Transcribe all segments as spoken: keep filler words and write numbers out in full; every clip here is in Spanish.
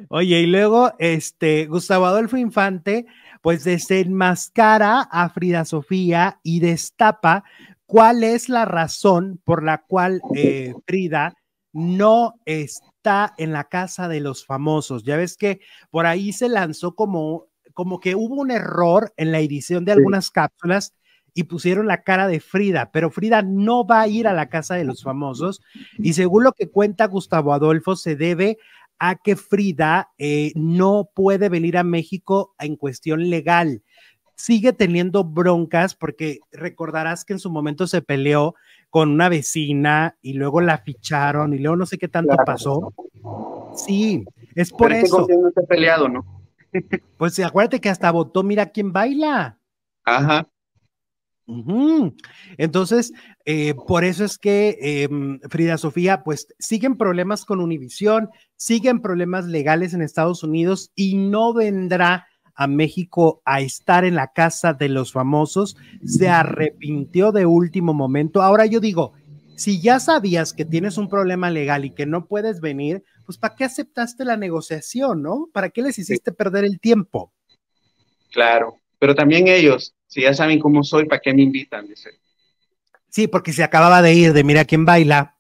Oye, y luego, este, Gustavo Adolfo Infante, pues desenmascara a Frida Sofía y destapa cuál es la razón por la cual eh, Frida no está en la casa de los famosos. Ya ves que por ahí se lanzó como, como que hubo un error en la edición de Sí. algunas cápsulas y pusieron la cara de Frida, pero Frida no va a ir a la casa de los famosos y según lo que cuenta Gustavo Adolfo, se debe a que Frida eh, no puede venir a México en cuestión legal. Sigue teniendo broncas porque recordarás que en su momento se peleó con una vecina y luego la ficharon y luego no sé qué tanto Claro. pasó. Sí, es por Pero es que con eso. quién no te he peleado, ¿no? Pues acuérdate que hasta votó Mira quién baila. Ajá. Ujú. Entonces, eh, por eso es que eh, Frida Sofía, pues siguen problemas con Univisión, siguen problemas legales en Estados Unidos y no vendrá a México a estar en la casa de los famosos. Se arrepintió de último momento. Ahora yo digo, si ya sabías que tienes un problema legal y que no puedes venir, pues ¿para qué aceptaste la negociación, no? ¿Para qué les Sí, hiciste perder el tiempo? claro. Pero también ellos, si ya saben cómo soy, ¿para qué me invitan? Dice. Sí, porque se acababa de ir de Mira quién baila.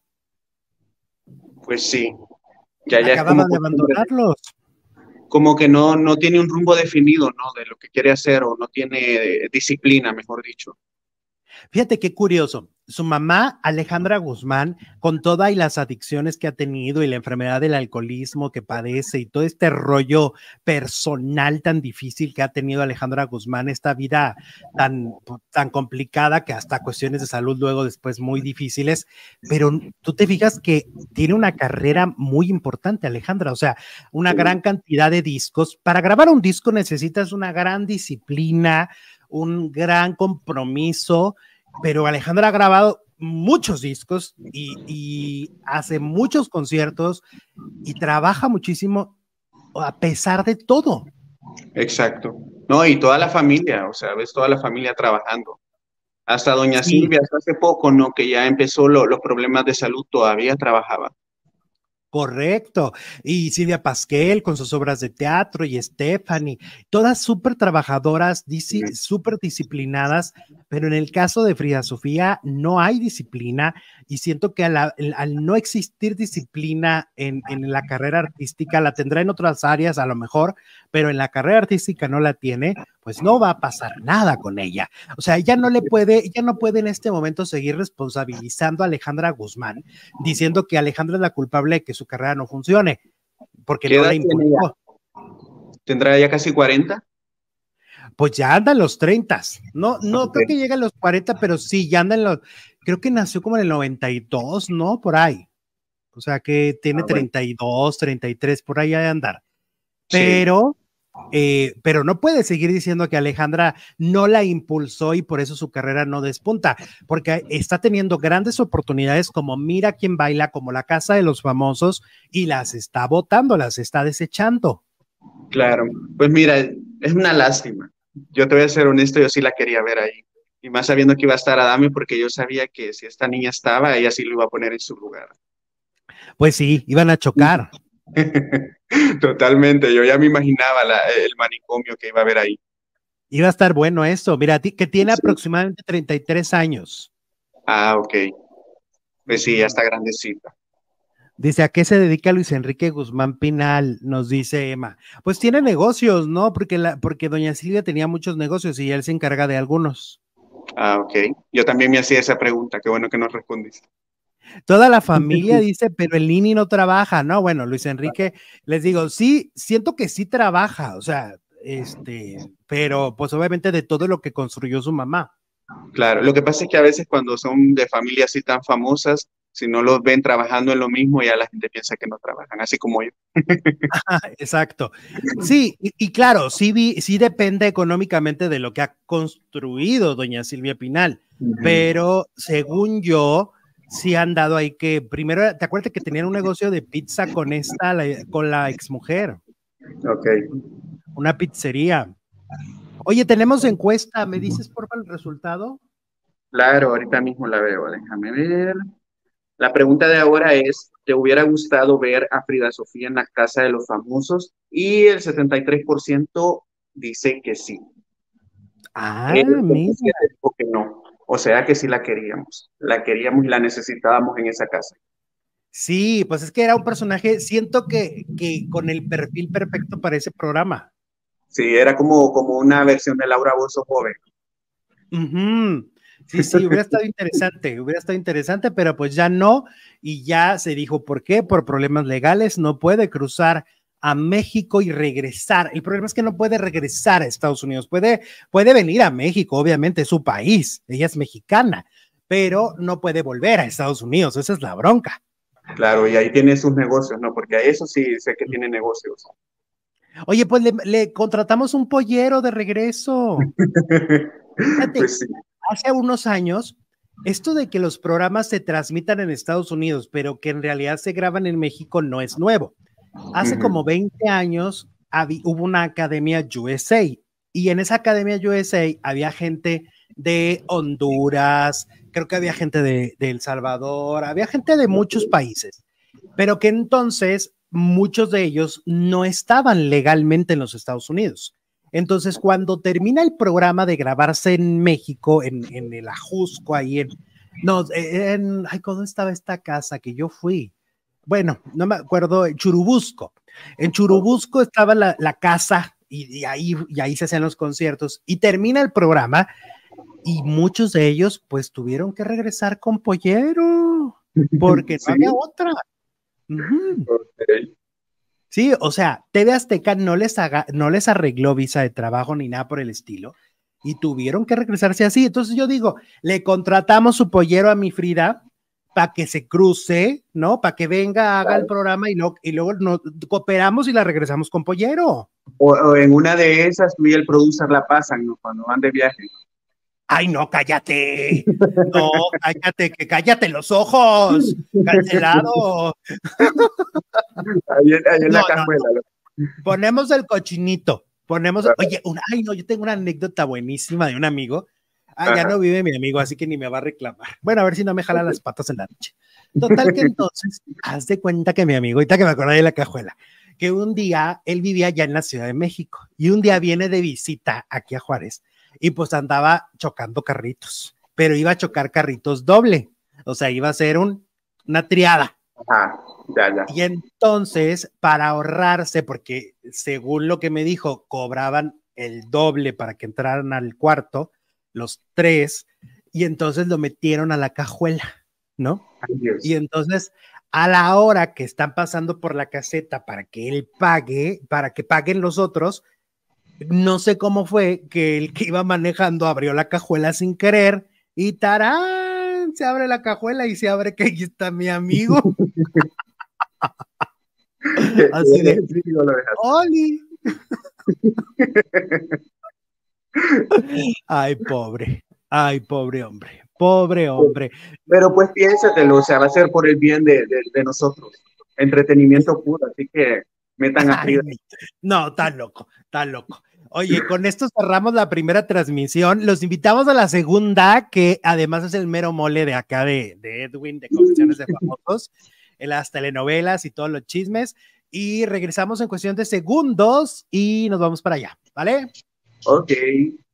Pues sí, ya ya es Acababa como de costumbre, abandonarlos. como que no, no tiene un rumbo definido, ¿no? De lo que quiere hacer o no tiene eh, disciplina, mejor dicho. Fíjate qué curioso. Su mamá, Alejandra Guzmán, con todas y las adicciones que ha tenido y la enfermedad del alcoholismo que padece y todo este rollo personal tan difícil que ha tenido Alejandra Guzmán, esta vida tan, tan complicada que hasta cuestiones de salud luego después muy difíciles, pero tú te fijas que tiene una carrera muy importante, Alejandra, o sea, una Sí, gran cantidad de discos. Para grabar un disco necesitas una gran disciplina, un gran compromiso, pero Alejandra ha grabado muchos discos y, y hace muchos conciertos y trabaja muchísimo a pesar de todo. exacto. No, y toda la familia, o sea, ves toda la familia trabajando. Hasta doña Sí, Silvia, hasta hace poco, ¿no? Que ya empezó lo- los problemas de salud, todavía trabajaba. correcto. Y Silvia Pasquel con sus obras de teatro y Stephanie, todas súper trabajadoras, Sí, súper disciplinadas, pero en el caso de Frida Sofía no hay disciplina y siento que al, al no existir disciplina en, en la carrera artística, la tendrá en otras áreas a lo mejor, pero en la carrera artística no la tiene, pues no va a pasar nada con ella. O sea, ella no le puede, ella no puede en este momento seguir responsabilizando a Alejandra Guzmán diciendo que Alejandra es la culpable de que su carrera no funcione, porque ¿qué no edad la tiene ya? impulsó. ¿Tendrá ya casi cuarenta? Pues ya anda en los treinta. No, no Ok. creo que llegue a los cuarenta, pero sí, ya anda en los, creo que nació como en el noventa y dos, ¿no? Por ahí. O sea que tiene Ah, bueno. treinta y dos, treinta y tres, por ahí ha de andar. Sí, Pero, eh, pero no puede seguir diciendo que Alejandra no la impulsó y por eso su carrera no despunta, porque está teniendo grandes oportunidades como Mira quién baila, como La Casa de los Famosos, y las está votando, las está desechando. claro. Pues mira, es una lástima. Yo te voy a ser honesto, yo sí la quería ver ahí. Y más sabiendo que iba a estar Adame, porque yo sabía que si esta niña estaba, ella sí lo iba a poner en su lugar. Pues sí, iban a chocar. Totalmente, yo ya me imaginaba la- el manicomio que iba a haber ahí. Iba a estar bueno eso. Mira, que tiene Sí. aproximadamente treinta y tres años. Ah, ok. Pues sí, ya Ujú. está grandecita. Dice, ¿a qué se dedica Luis Enrique Guzmán Pinal? Nos dice Emma. Pues tiene negocios, ¿no? Porque, la, porque doña Silvia tenía muchos negocios y él se encarga de algunos. Ah, ok. Yo también me hacía esa pregunta, qué bueno que nos respondiste. Toda la familia dice, pero el Nini no trabaja, ¿no? Bueno, Luis Enrique, les digo, sí, siento que sí trabaja, o sea, este, pero pues obviamente de todo lo que construyó su mamá. Claro, lo que pasa es que a veces cuando son de familias así tan famosas, si no los ven trabajando en lo mismo, ya la gente piensa que no trabajan, así como yo. Exacto. Sí, y, y claro, sí, vi, sí depende económicamente de lo que ha construido doña Silvia Pinal, Ujú. pero según yo, sí han dado ahí que, primero, ¿te acuerdas que tenían un negocio de pizza con esta, la- con la exmujer? Ok, Una pizzería. Oye, tenemos encuesta, ¿me dices por favor el resultado? claro, ahorita mismo la veo, déjame ver. La pregunta de ahora es, ¿te hubiera gustado ver a Frida Sofía en la Casa de los Famosos? Y el setenta y tres por ciento dice que sí. Ah, El mira. treinta y siete por ciento dijo que no. O sea que sí la queríamos. La queríamos y la necesitábamos en esa casa. Sí, pues es que era un personaje, siento que, que con el perfil perfecto para ese programa. Sí, era como, como una versión de Laura Bozzo joven. Ujú. Sí, sí, hubiera estado interesante, hubiera estado interesante, pero pues ya no, y ya se dijo por qué, por problemas legales, no puede cruzar a México y regresar. El problema es que no puede regresar a Estados Unidos, puede, puede venir a México, obviamente es su país, ella es mexicana, pero no puede volver a Estados Unidos, esa es la bronca. Claro, y ahí tiene sus negocios, ¿no? Porque a eso sí sé que tiene negocios. Oye, pues le, le contratamos un pollero de regreso. Fíjate, Pues sí. hace unos años, esto de que los programas se transmitan en Estados Unidos, pero que en realidad se graban en México, no es nuevo. Hace como Ujú. veinte años había, hubo una academia U S A y en esa academia U S A había gente de Honduras, creo que había gente de, de El Salvador, había gente de muchos países, pero que entonces muchos de ellos no estaban legalmente en los Estados Unidos. Entonces, cuando termina el programa de grabarse en México, en, en el Ajusco, ahí en, no, en, ay, ¿cómo estaba esta casa que yo fui? Bueno, no me acuerdo, en Churubusco. En Churubusco estaba la, la casa y, y, ahí, y ahí se hacían los conciertos y termina el programa y muchos de ellos pues tuvieron que regresar con pollero porque no Sí, había otra. Uh-huh. ok. Sí, o sea, T V Azteca no les, haga, no les arregló visa de trabajo ni nada por el estilo y tuvieron que regresarse así. Entonces yo digo, le contratamos su pollero a mi Frida para que se cruce, ¿no? Para que venga, haga el Claro. programa y, lo, y luego nos cooperamos y la regresamos con pollero. O, o en una de esas, tú y el producer la pasan, ¿no? Cuando van de viaje. Ay, no, cállate. No, cállate, que cállate los ojos. Cancelado. Ahí, en- ahí en No, la no, cajuela. ¿No? ponemos el cochinito, ponemos, oye, una, ay, no, yo tengo una anécdota buenísima de un amigo. Ah, ya Ajá. no vive mi amigo, así que ni me va a reclamar. Bueno, a ver si no me jala las patas en la noche. Total que entonces, haz de cuenta que mi amigo, ahorita que me acordé de la cajuela, que un día él vivía ya en la Ciudad de México y un día viene de visita aquí a Juárez y pues andaba chocando carritos, pero iba a chocar carritos doble, o sea, iba a ser un, una triada. Ajá, ya, ya. Y entonces, para ahorrarse, porque según lo que me dijo, cobraban el doble para que entraran al cuarto, los tres, y entonces lo metieron a la cajuela, ¿no? Ay, Y Dios. entonces, a la hora que están pasando por la caseta para que él pague, para que paguen los otros, no sé cómo fue que el que iba manejando abrió la cajuela sin querer y tarán, se abre la cajuela y se abre que ahí está mi amigo. ¿Qué, Así qué de, recibo lo dejaste? Oli. Ay, pobre, ay, pobre hombre, pobre hombre. Pero pues piénsatelo, o sea, va a ser por el bien de, de, de nosotros. Entretenimiento puro, así que metan a Ay, Frida. no, tan loco, tan loco. Oye, con esto cerramos la primera transmisión. Los invitamos a la segunda, que además es el mero mole de acá de, de Edwin, de Confesiones de Famosos, en las telenovelas y todos los chismes. Y regresamos en cuestión de segundos y nos vamos para allá, ¿vale? Ok.